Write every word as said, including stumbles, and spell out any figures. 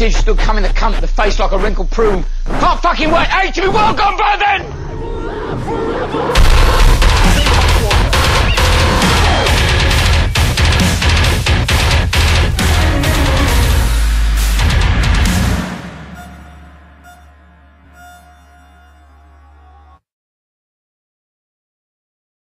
sausage still coming the cunt the face like a wrinkled prune. Can't fucking wait. Hey, to be well gone by then!